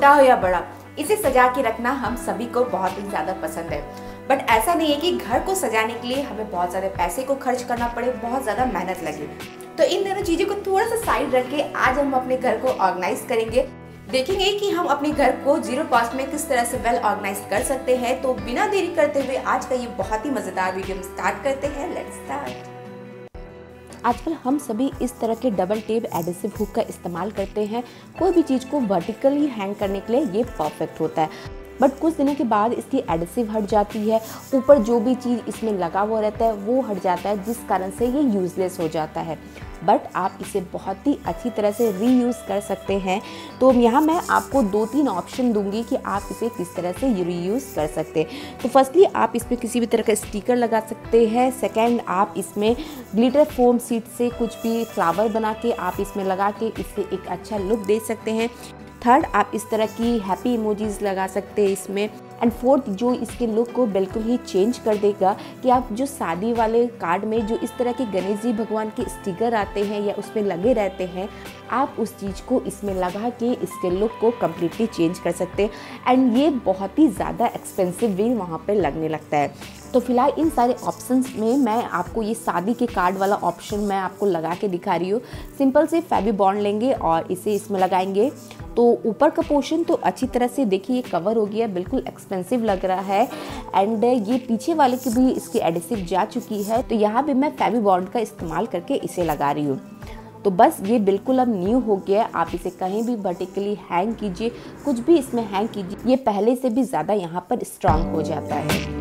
छोटा हो या बड़ा, इसे सजा के रखना हम सभी को बहुत ही ज़्यादा पसंद है। बट ऐसा नहीं है कि घर को सजाने के लिए हमें बहुत ज़्यादा पैसे को खर्च करना पड़े, बहुत ज़्यादा मेहनत लगे। तो इन दोनों चीज़ों को थोड़ा सा साइड रख के आज हम अपने घर को ऑर्गेनाइज करेंगे, देखेंगे कि हम अपने घर को जीरो कॉस्ट में किस तरह से वेल ऑर्गेनाइज कर सकते हैं। तो बिना देरी करते हुए आज का ये बहुत ही मज़ेदार वीडियो हम स्टार्ट करते हैं। Let's start. आजकल हम सभी इस तरह के डबल टेप एडेसिव हुक का इस्तेमाल करते हैं। कोई भी चीज़ को वर्टिकली हैंग करने के लिए ये परफेक्ट होता है, बट कुछ दिनों के बाद इसकी एडेसिव हट जाती है, ऊपर जो भी चीज़ इसमें लगा हुआ रहता है वो हट जाता है, जिस कारण से ये यूज़लेस हो जाता है। बट आप इसे बहुत ही अच्छी तरह से रीयूज़ कर सकते हैं। तो यहाँ मैं आपको 2-3 ऑप्शन दूंगी कि आप इसे किस तरह से रीयूज़ कर सकते हैं। तो फर्स्टली आप इसमें किसी भी तरह का स्टिकर लगा सकते हैं। सेकंड, आप इसमें ग्लिटर फोम सीट से कुछ भी फ्लावर बना के आप इसमें लगा के इससे एक अच्छा लुक दे सकते हैं। थर्ड, आप इस तरह की हैप्पी इमोजीज लगा सकते हैं इसमें। एंड फोर्थ, जो इसके लुक को बिल्कुल ही चेंज कर देगा कि आप जो शादी वाले कार्ड में जो इस तरह के गणेश जी भगवान के स्टिकर आते हैं या उसमें लगे रहते हैं, आप उस चीज़ को इसमें लगा के इसके लुक को कम्प्लीटली चेंज कर सकते हैं। एंड ये बहुत ही ज़्यादा एक्सपेंसिव भी वहाँ पे लगने लगता है। तो फिलहाल इन सारे ऑप्शंस में मैं आपको ये शादी के कार्ड वाला ऑप्शन मैं आपको लगा के दिखा रही हूँ। सिंपल से फेवी बॉन्ड लेंगे और इसे इसमें लगाएंगे। तो ऊपर का पोर्शन तो अच्छी तरह से देखिए ये कवर हो गया, बिल्कुल एक्सपेंसिव लग रहा है। एंड ये पीछे वाले की भी इसकी एडेसिव जा चुकी है, तो यहाँ भी मैं फेवी बॉन्ड का इस्तेमाल करके इसे लगा रही हूँ। तो बस ये बिल्कुल अब न्यू हो गया। आप इसे कहीं भी वर्टिकली हैंग कीजिए, कुछ भी इसमें हैंग कीजिए, ये पहले से भी ज़्यादा यहाँ पर स्ट्रांग हो जाता है।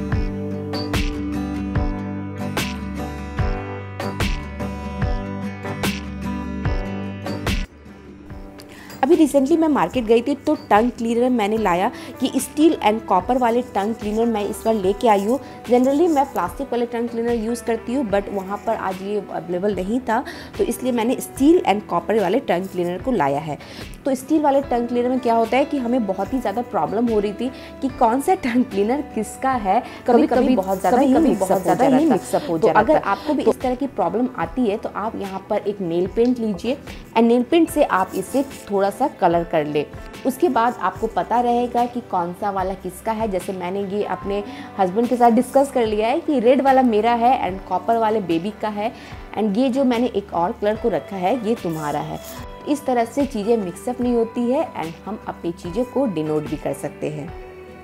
अभी रिसेंटली मैं मार्केट गई थी तो टंग क्लीनर मैंने लाया कि स्टील एंड कॉपर वाले टंग क्लीनर मैं इस बार लेके आई हूँ। जनरली मैं प्लास्टिक वाले टंग क्लीनर यूज़ करती हूँ, बट वहाँ पर आज ये अवेलेबल नहीं था, तो इसलिए मैंने स्टील एंड कॉपर वाले टंग क्लीनर को लाया है। तो स्टील वाले टंग क्लीनर में क्या होता है कि हमें बहुत ही ज़्यादा प्रॉब्लम हो रही थी कि कौन सा टंग क्लीनर किसका है, कभी कभी बहुत ज़्यादा ही मिक्सअप हो जाता है। अगर आपको भी इस तरह की प्रॉब्लम आती है तो आप यहाँ पर एक नेल पेंट लीजिए एंड नेल पेंट से आप इसे थोड़ा सा कलर कर ले। उसके बाद आपको पता रहेगा कि कौन सा वाला किसका है। जैसे मैंने ये अपने हस्बैंड के साथ डिस्कस कर लिया है कि रेड वाला मेरा है एंड कॉपर वाले बेबी का है, एंड ये जो मैंने एक और कलर को रखा है ये तुम्हारा है। इस तरह से चीज़ें मिक्सअप नहीं होती है एंड हम अपनी चीज़ों को डिनोट भी कर सकते हैं।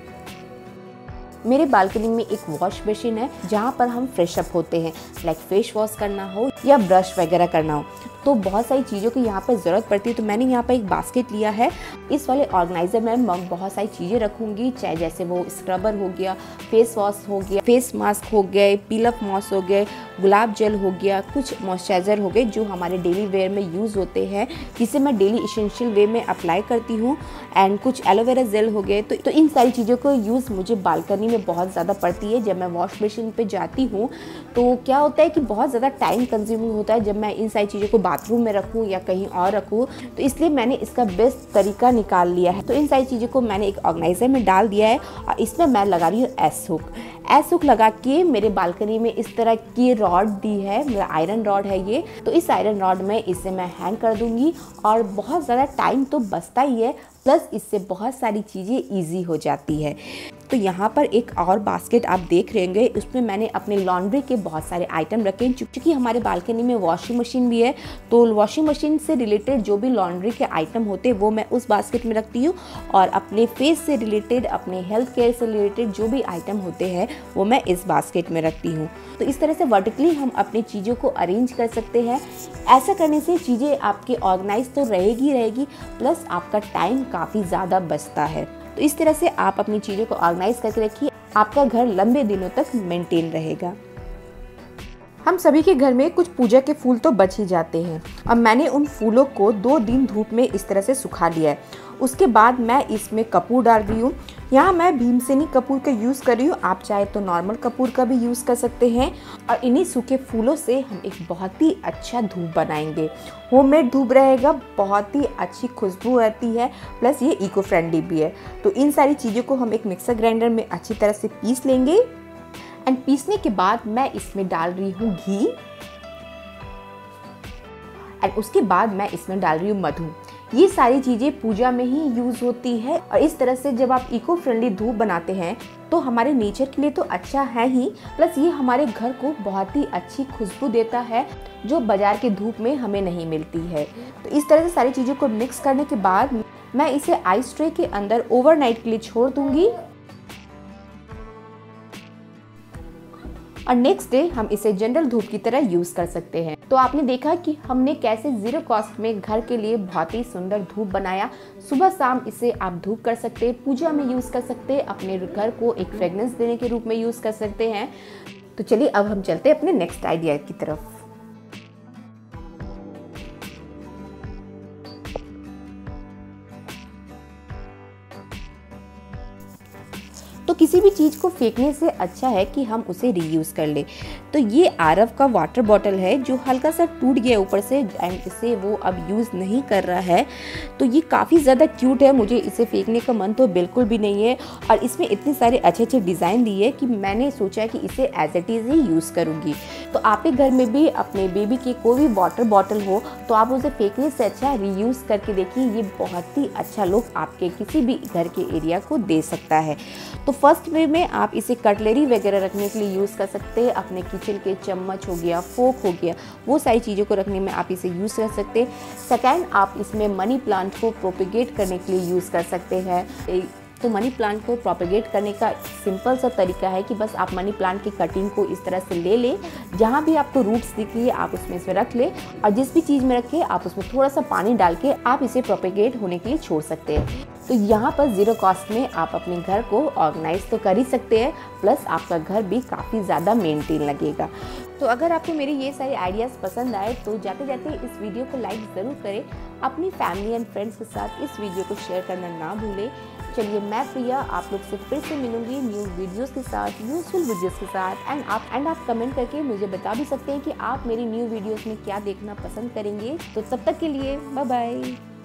मेरे बालकनी में एक वॉश बेसिन है जहाँ पर हम फ्रेश अप होते हैं, लाइक फेस वॉश करना हो या ब्रश वगैरह करना हो, तो बहुत सारी चीज़ों की यहाँ पर ज़रूरत पड़ती है। तो मैंने यहाँ पर एक बास्केट लिया है। इस वाले ऑर्गेनाइजर में बहुत सारी चीज़ें रखूँगी, चाहे जैसे वो स्क्रबर हो गया, फेस वॉश हो गया, फेस मास्क हो गए, पीलअप मॉस हो गए, गुलाब जल हो गया, कुछ मॉइस्चराइज़र हो गए जो हमारे डेली वेयर में यूज़ होते हैं, जिसे मैं डेली इसेंशियल वे में अप्लाई करती हूँ, एंड कुछ एलोवेरा जेल हो गए। तो इन सारी चीज़ों को यूज़ मुझे बालकनी में बहुत ज़्यादा पड़ती है। जब मैं वॉश बेसिन पे जाती हूँ तो क्या होता है कि बहुत ज़्यादा टाइम कंज्यूमिंग होता है जब मैं इन सारी चीज़ों को बाथरूम में रखूँ या कहीं और रखूँ, तो इसलिए मैंने इसका बेस्ट तरीका निकाल लिया है। तो इन सारी चीज़ों को मैंने एक ऑर्गेनाइजर में डाल दिया है और इसमें मैं लगा रही हूँ एस हुक लगा के। मेरे बालकनी में इस तरह की रॉड दी है, मेरा आयरन रॉड है ये, तो इस आयरन रॉड में इसे मैं हैंग कर दूंगी और बहुत ज़्यादा टाइम तो बचता ही है, प्लस इससे बहुत सारी चीज़ें ईजी हो जाती है। तो यहाँ पर एक और बास्केट आप देख रहे होंगे, उसमें मैंने अपने लॉन्ड्री के बहुत सारे आइटम रखे हैं। क्योंकि हमारे बालकनी में वॉशिंग मशीन भी है, तो वॉशिंग मशीन से रिलेटेड जो भी लॉन्ड्री के आइटम होते हैं वो मैं उस बास्केट में रखती हूँ, और अपने फेस से रिलेटेड, अपने हेल्थ केयर से रिलेटेड जो भी आइटम होते हैं वो मैं इस बास्केट में रखती हूँ। तो इस तरह से वर्टिकली हम अपनी चीज़ों को अरेंज कर सकते हैं। ऐसा करने से चीज़ें आपकी ऑर्गेनाइज तो रहेगी, प्लस आपका टाइम काफ़ी ज़्यादा बचता है। तो इस तरह से आप अपनी चीज़ों को ऑर्गेनाइज करके रखिए, आपका घर लंबे दिनों तक मेंटेन रहेगा। हम सभी के घर में कुछ पूजा के फूल तो बच ही जाते हैं, अब मैंने उन फूलों को 2 दिन धूप में इस तरह से सुखा लिया है। उसके बाद मैं इसमें कपूर डाल रही हूँ। यहाँ मैं भीमसेनी कपूर का यूज़ कर रही हूँ, आप चाहे तो नॉर्मल कपूर का भी यूज़ कर सकते हैं। और इन्हीं सूखे फूलों से हम एक बहुत ही अच्छा धूप बनाएंगे। होममेड धूप रहेगा, बहुत ही अच्छी खुशबू रहती है, प्लस ये इको फ्रेंडली भी है। तो इन सारी चीज़ों को हम एक मिक्सर ग्राइंडर में अच्छी तरह से पीस लेंगे। एंड पीसने के बाद मैं इसमें डाल रही हूँ घी, एंड उसके बाद मैं इसमें डाल रही हूँ मधु। ये सारी चीज़ें पूजा में ही यूज़ होती है और इस तरह से जब आप इको फ्रेंडली धूप बनाते हैं तो हमारे नेचर के लिए तो अच्छा है ही, प्लस ये हमारे घर को बहुत ही अच्छी खुशबू देता है जो बाजार के धूप में हमें नहीं मिलती है। तो इस तरह से सारी चीज़ों को मिक्स करने के बाद मैं इसे आइस ट्रे के अंदर ओवरनाइट के लिए छोड़ दूंगी और नेक्स्ट डे हम इसे जनरल धूप की तरह यूज कर सकते हैं। तो आपने देखा कि हमने कैसे जीरो कॉस्ट में घर के लिए बहुत ही सुंदर धूप बनाया। सुबह शाम इसे आप धूप कर सकते हैं, पूजा में यूज कर सकते हैं, अपने घर को एक फ्रेग्रेंस देने के रूप में यूज कर सकते हैं। तो चलिए अब हम चलते हैं अपने नेक्स्ट आइडिया की तरफ। तो किसी भी चीज़ को फेंकने से अच्छा है कि हम उसे रीयूज़ कर ले। तो ये आरव का वाटर बॉटल है जो हल्का सा टूट गया ऊपर से एंड इसे वो अब यूज़ नहीं कर रहा है। तो ये काफ़ी ज़्यादा क्यूट है, मुझे इसे फेंकने का मन तो बिल्कुल भी नहीं है और इसमें इतने सारे अच्छे अच्छे डिज़ाइन दिए कि मैंने सोचा कि इसे एज इट इज़ ही यूज़ करूँगी। तो आपके घर में भी अपने बेबी की कोई भी वाटर बॉटल हो तो आप उसे फेंकने से अच्छा रीयूज़ करके देखिए, ये बहुत ही अच्छा लुक आपके किसी भी घर के एरिया को दे सकता है। तो फर्स्ट वे में आप इसे कटलरी वगैरह रखने के लिए यूज़ कर सकते हैं। अपने किचन के चम्मच हो गया, फोक हो गया, वो सारी चीज़ों को रखने में आप इसे यूज़ कर सकते हैं। सेकेंड, आप इसमें मनी प्लांट को प्रोपेगेट करने के लिए यूज़ कर सकते हैं। तो मनी प्लांट को प्रोपेगेट करने का सिंपल सा तरीका है कि बस आप मनी प्लांट की कटिंग को इस तरह से ले लें, जहाँ भी आपको रूट्स दिख रही है आप उसमें इसमें रख लें और जिस भी चीज़ में रखें आप उसमें थोड़ा सा पानी डाल के आप इसे प्रोपेगेट होने के लिए छोड़ सकते हैं। तो यहाँ पर ज़ीरो कॉस्ट में आप अपने घर को ऑर्गेनाइज तो कर ही सकते हैं, प्लस आपका घर भी काफ़ी ज़्यादा मेंटेन लगेगा। तो अगर आपको मेरे ये सारे आइडियाज़ पसंद आए तो जाते जाते इस वीडियो को लाइक ज़रूर करें। अपनी फैमिली एंड फ्रेंड्स के साथ इस वीडियो को शेयर करना ना भूलें। चलिए मैं प्रिया आप लोग से फिर से मिलूंगी न्यू वीडियोस के साथ, यूजफुल वीडियोस के साथ एंड आप कमेंट करके मुझे बता भी सकते हैं कि आप मेरी न्यू वीडियोस में क्या देखना पसंद करेंगे। तो तब तक के लिए बाय बाय।